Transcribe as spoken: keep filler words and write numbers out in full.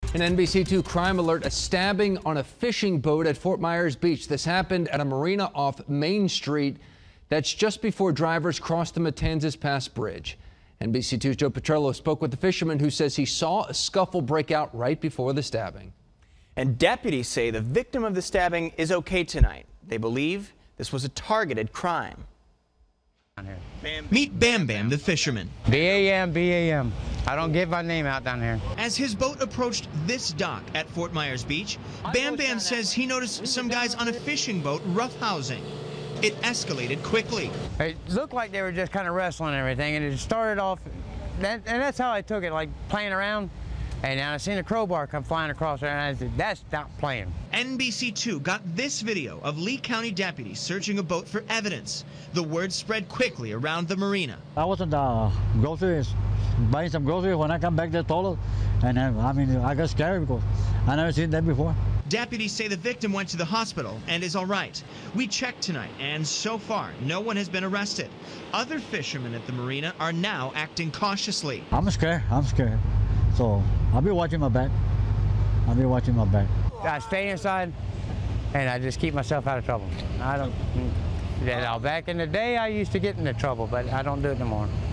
An N B C two crime alert, a stabbing on a fishing boat at Fort Myers Beach. This happened at a marina off Main Street. That's just before drivers crossed the Matanzas Pass Bridge. N B C two's Joe Petrello spoke with the fisherman who says he saw a scuffle break out right before the stabbing. And deputies say the victim of the stabbing is okay tonight. They believe this was a targeted crime. Meet Bam Bam, the fisherman. B A M, B A M. I don't give my name out down here. As his boat approached this dock at Fort Myers Beach, Bam Bam says he noticed some guys on a fishing boat roughhousing. It escalated quickly. It looked like they were just kind of wrestling and everything, and it started off, that, and that's how I took it, like playing around. And then I seen a crowbar come flying across there, and I said, that's not playing. N B C two got this video of Lee County deputies searching a boat for evidence. The word spread quickly around the marina. I was in the groceries, buying some groceries. When I come back, they told us. And I, I mean, I got scared because I never seen that before. Deputies say the victim went to the hospital and is all right. We checked tonight, and so far, no one has been arrested. Other fishermen at the marina are now acting cautiously. I'm scared. I'm scared. So I'll be watching my back. I'll be watching my back. I stay inside, and I just keep myself out of trouble. I don't. You know, back in the day, I used to get into trouble, but I don't do it no more.